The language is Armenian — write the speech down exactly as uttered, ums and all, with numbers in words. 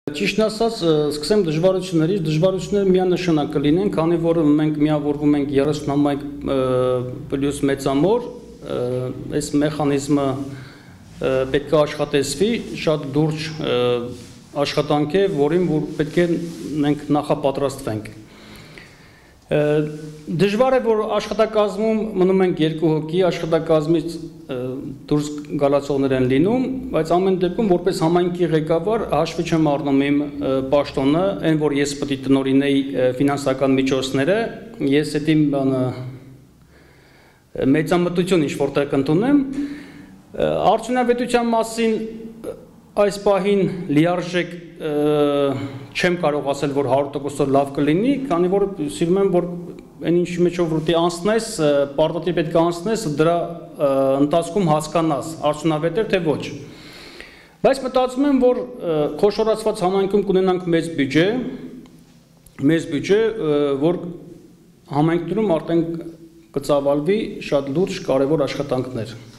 Ճիշտն ասած, սկսեմ դժվարություններից, դժվարությունները միանշանակ կլինեն, քանի որ մենք միավորվում ենք երեսունամյակ պլյուս մեծամոր, այս մեխանիզմը պետք է աշխատեցվի, շատ դուրջ աշխատանք է, որին որ պետք է մենք նախապատրաստվենք։ Դժվար է, որ աշխատակազմում մնում ենք երկու հոգի, աշխատակազմից դուրս գալացողներ են լինում, բայց ամեն դեպքում որպես համայնքի ղեկավար հաշվի չեմ առնում իմ պաշտոնը, այն որ ես պետք է տնօրինեի ֆինանսական միջոցները, ես այդ իմ բանը մեծամտություն ինչ որտեղ կընդունեմ, արդյունավետության մասին այս պահին լիարժեք չեմ կարող ասել, որ հարյուր տոկոս լավ կլինի, քանի որ սիրում եմ, որ այն ինչի մեջով որ դի անցնես, պարտադիր պետք է անցնես, դրա ընթացքում հասկանաս, արդյունավետ է թե ոչ։ Բայց մտածում եմ, որ խոշորացված համայնքում կունենանք մեծ բյուջե, մեծ բյուջե, որ համայնքներում արդեն կծավալվի շատ լուրջ կարևոր աշխատանքներ։